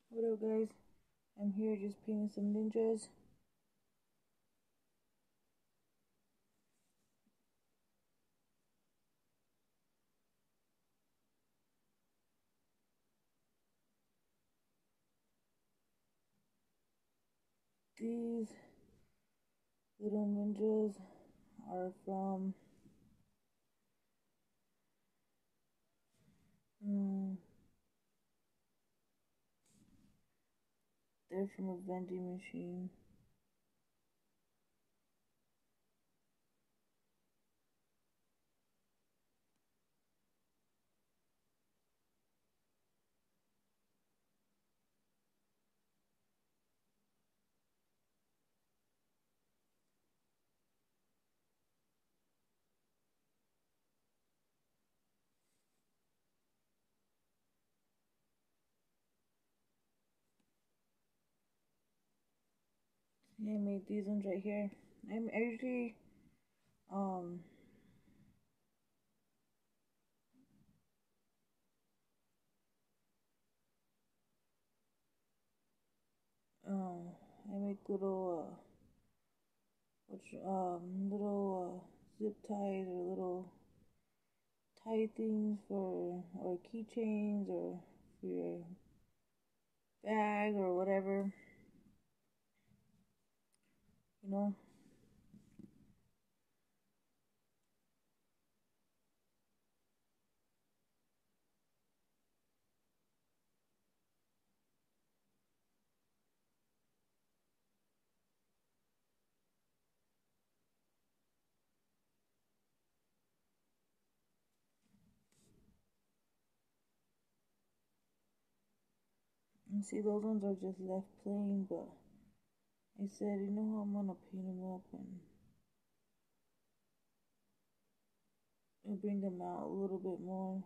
What up, guys? I'm here just painting some ninjas. These little ninjas are from they're from a vending machine. See, I made these ones right here. I'm usually um I make little zip ties or little tie things for or keychains or for your bag or whatever, you know. And see, those ones are just left plain, but I said, you know how I'm gonna paint them up and bring them out a little bit more.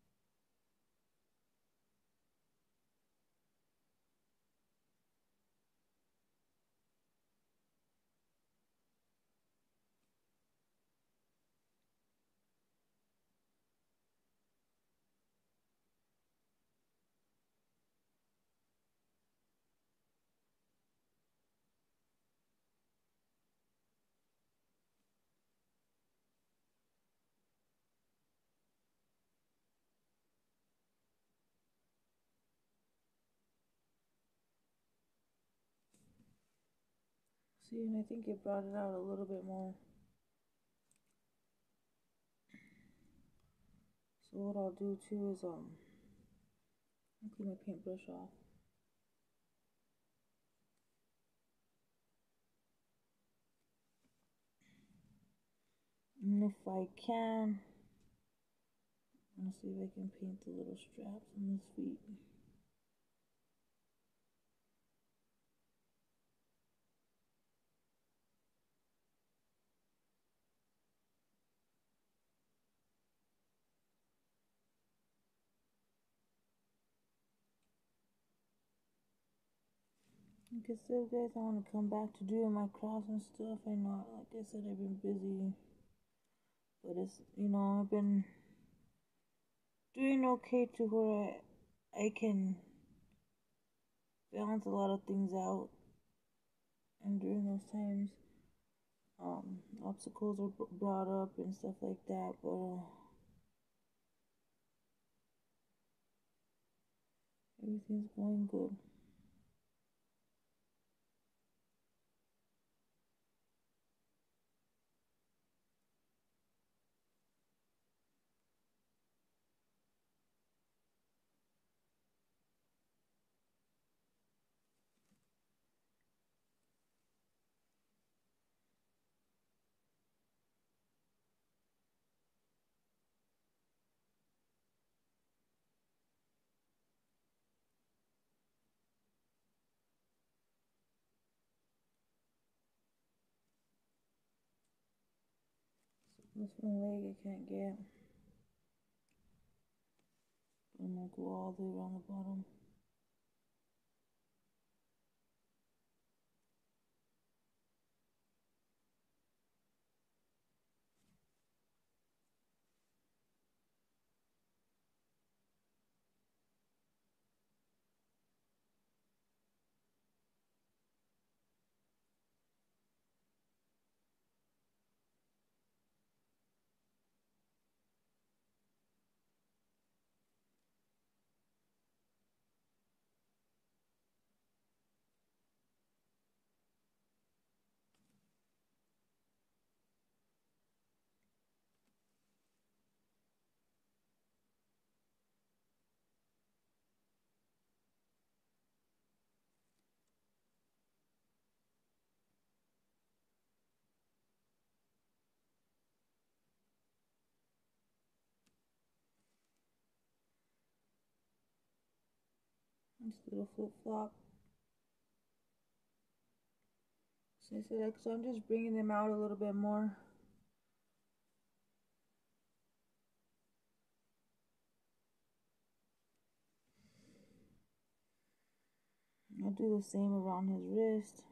See, and I think it brought it out a little bit more. So what I'll do too is I'll clean my paintbrush off. And if I can, I'm gonna see if I can paint the little straps on his feet. Like I said, guys, I want to come back to doing my crafts and stuff. I know, like I said, I've been busy, but it's, you know, I've been doing okay to where I can balance a lot of things out. And during those times, obstacles are brought up and stuff like that, but everything's going good. This one leg I can't get. I'm gonna go all the way around the bottom. This little flip flop. So I'm just bringing them out a little bit more. I'll do the same around his wrist.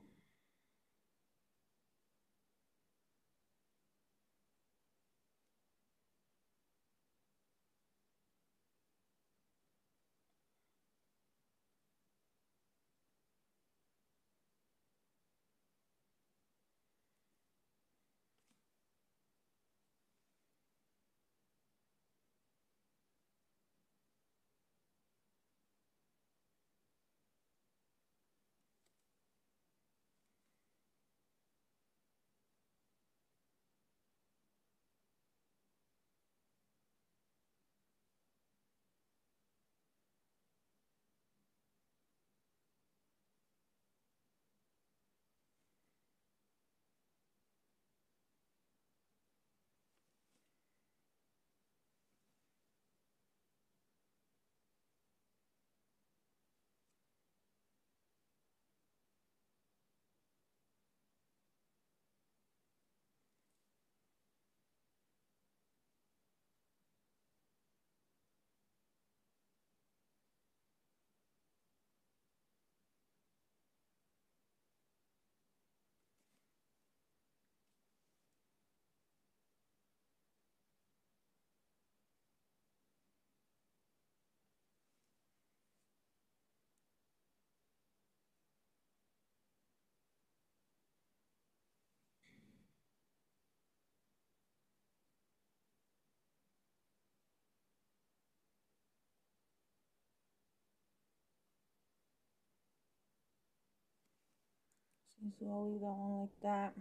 See, so I'll leave that one like that.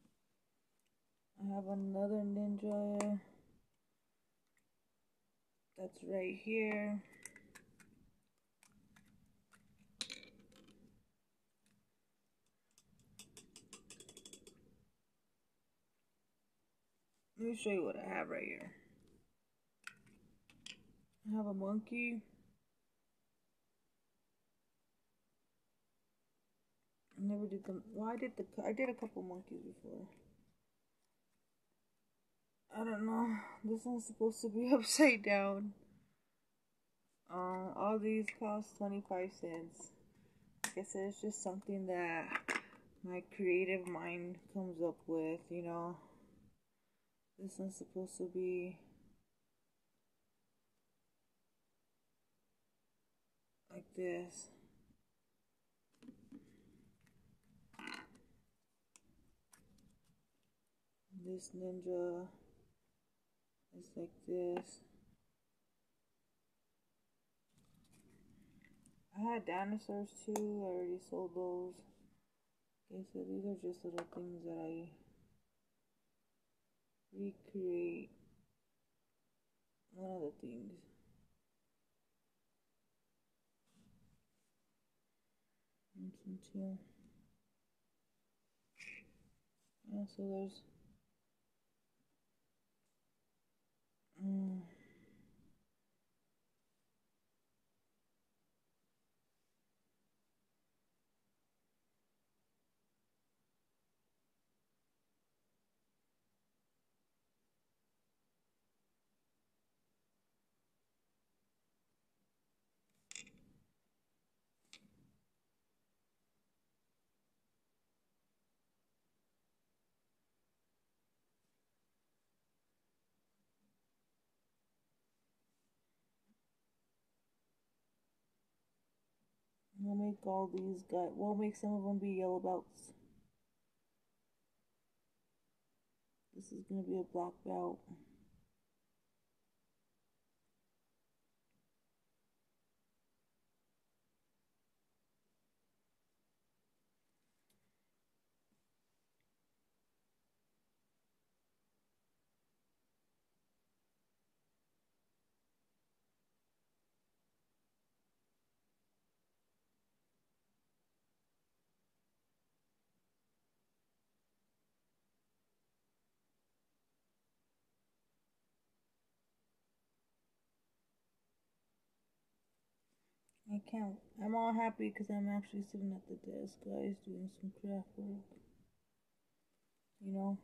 I have another ninja that's right here. Let me show you what I have right here. I have a monkey. I never did them. Well, I did a couple monkeys before. I don't know. This one's supposed to be upside down. All these cost 25 cents. Like I said, it's just something that my creative mind comes up with, you know. This one's supposed to be like this. This ninja is like this. I had dinosaurs too. I already sold those. Okay, so these are just little things that I recreate. One of the things. And some too. Yeah, so there's we'll make all these guys. We'll make some of them be yellow belts. This is gonna be a black belt. I can't. I'm all happy because I'm actually sitting at the desk, guys, doing some craft work. You know.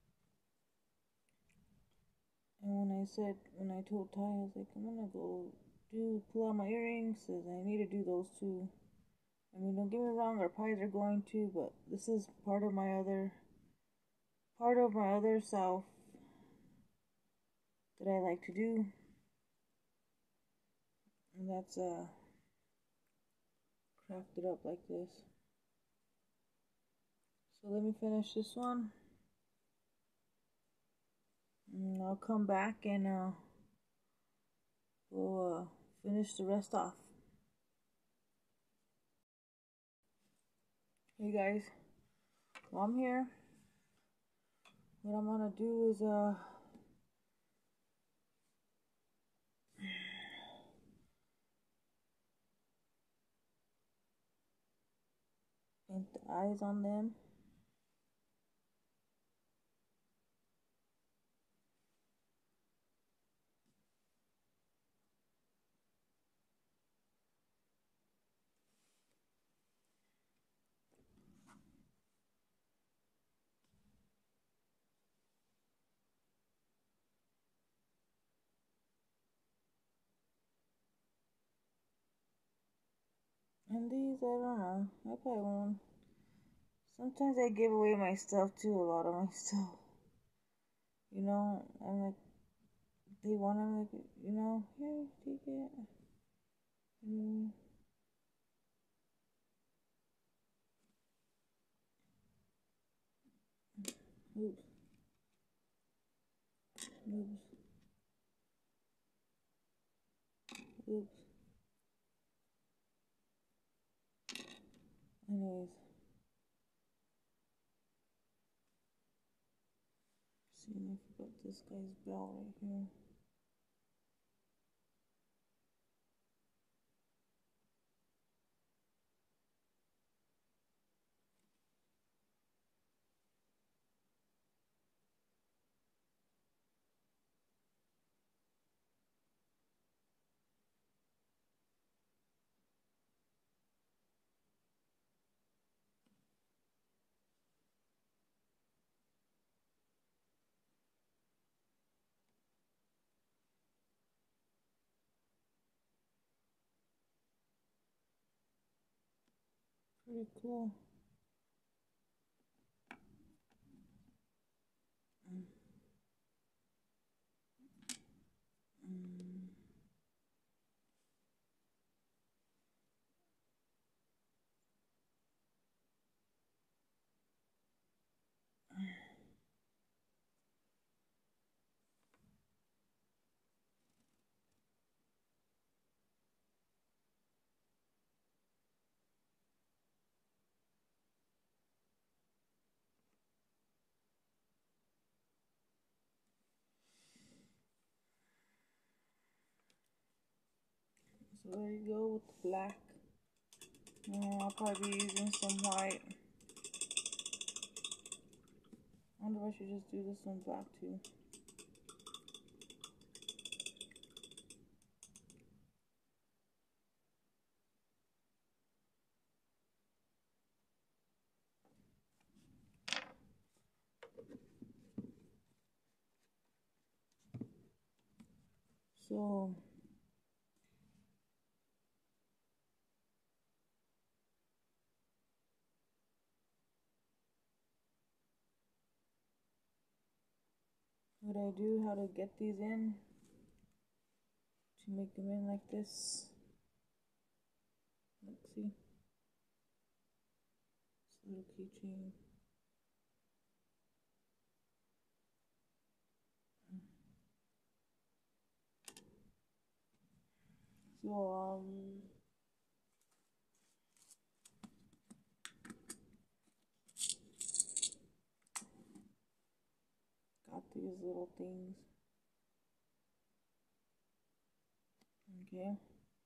And when I told Ty, I was like, I'm gonna go pull out my earrings, says I need to do those too. I mean, don't get me wrong, our pies are going to, but this is part of my other self that I like to do, and that's crafted up like this. So let me finish this one, and I'll come back and we'll finish the rest off. Hey guys, while I'm here, what I'm gonna do is paint the eyes on them. And these, I don't know, I probably won't. Sometimes I give away my stuff too, a lot of my stuff. You know, I'm like, they want to, like, you know, here, take it. Mm. Oops. Oops. Oops. Anyways. See, I forgot this guy's bell right here. Pretty cool. Mm. Mm. So there you go with the black. I'll probably be using some white. I wonder if I should just do this one black too. So what I do, how to get these in, to make them in like this. Let's see. This little keychain. So got these little things. Okay.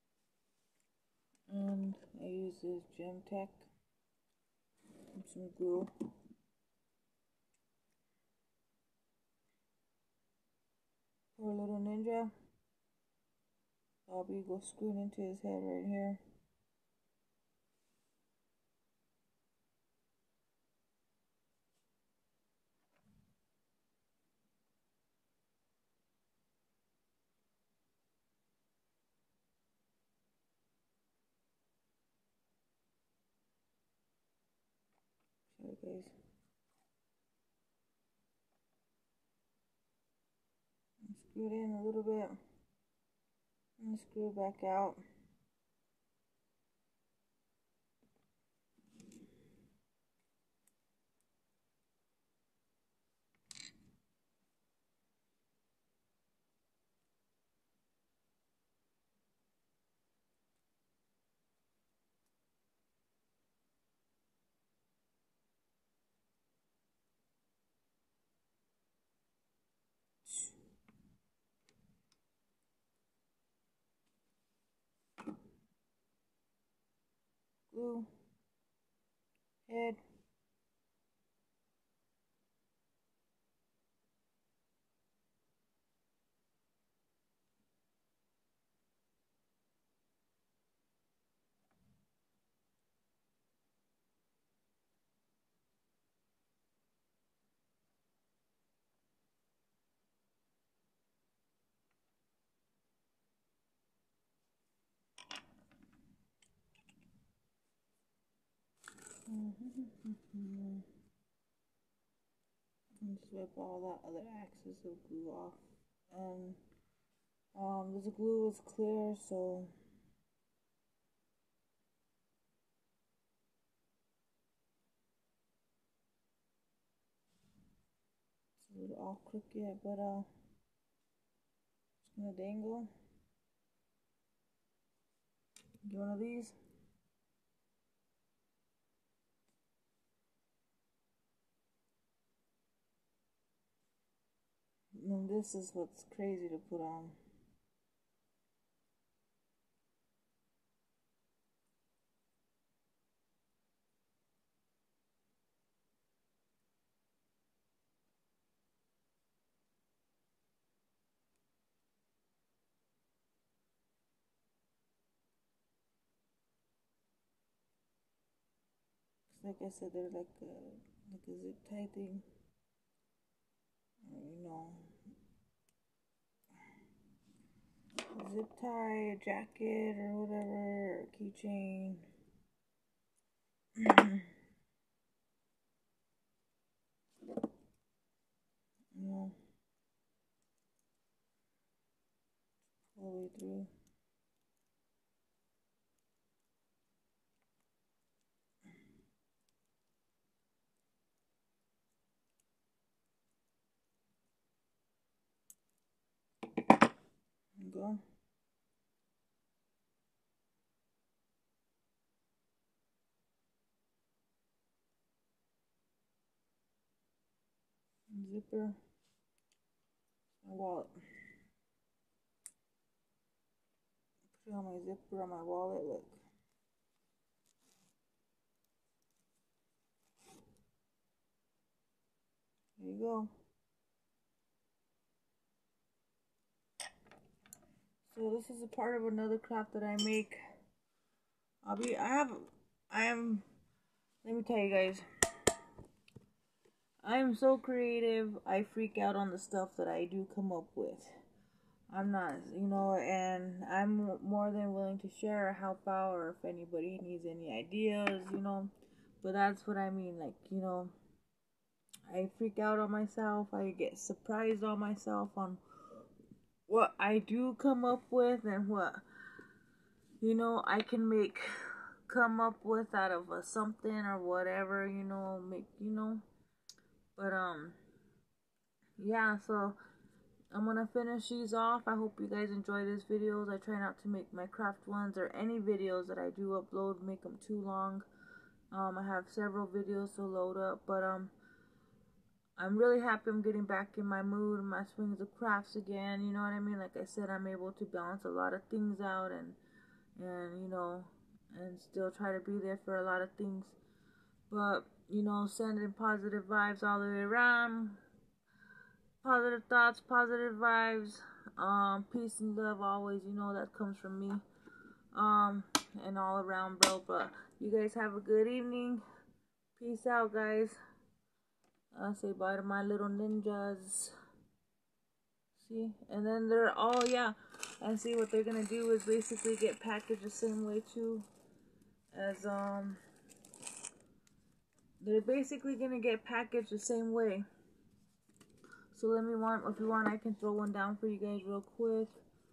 And I use this Gem Tech and some glue. Poor little ninja. Bobby goes screwing into his head right here. guys. Screw it in a little bit and screw it back out. Glue, head, and just wipe all that other excess of glue off. And this glue is clear, so it's a little all crooked, but just gonna dangle. Get one of these. And this is what's crazy to put on. Like I said, they're like a zip tie thing. You know, zip tie, a jacket, or whatever, or keychain. You know, all the way through. Go. Zipper. My wallet. Put it on my zipper on my wallet. Look. There you go. So this is a part of another craft that I make. Let me tell you guys. I am so creative. I freak out on the stuff that I do come up with. I'm not, and I'm more than willing to share or help out, or if anybody needs any ideas, but that's what I mean, like, I freak out on myself. I get surprised on myself on what I do come up with and what, I can come up with out of something or whatever, but, yeah, so I'm gonna finish these off. I hope you guys enjoy these videos. I try not to make my craft ones or any videos that I do upload make them too long. I have several videos to load up, but I'm really happy I'm getting back in my mood and my swings of crafts again. You know what I mean? Like I said, I'm able to balance a lot of things out and and still try to be there for a lot of things. But sending positive vibes all the way around. Positive thoughts, positive vibes, peace and love always, that comes from me, and all around, bro. But you guys have a good evening. Peace out, guys. I'll say bye to my little ninjas. See, and then and see what they're gonna do is basically get packaged the same way too as they're basically gonna get packaged the same way. So let me if you want, I can throw one down for you guys real quick.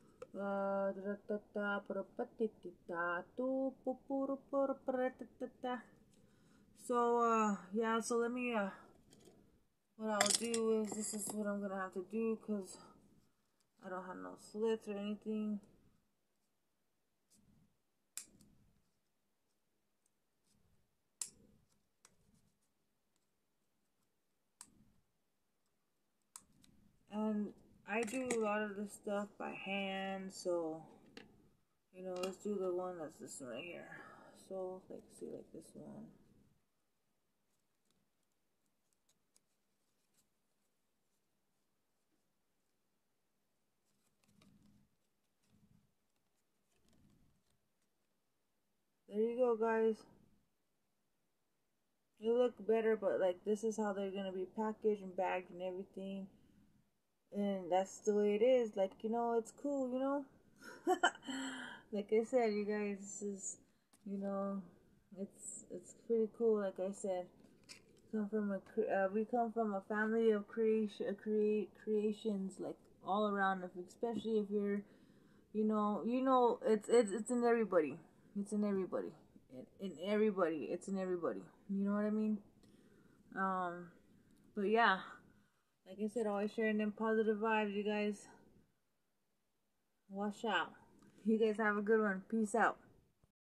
So yeah, so let me what I'll do is, this is what I'm gonna have to do because I don't have no slits or anything. And I do a lot of this stuff by hand, so you know, let's do the one that's this one right here. So like, see, like this one. There you go, guys. They look better, but like, this is how they're gonna be packaged and bagged and everything. And that's the way it is. Like, you know, it's cool, you know. Like I said, you guys, this is, you know, it's pretty cool. Like I said, we come from a family of creations, like all around. Especially if you're, it's in everybody. It's in everybody. In everybody. It's in everybody. You know what I mean? But yeah, like I said, always sharing them positive vibes. You guys, watch out. You guys have a good one. Peace out.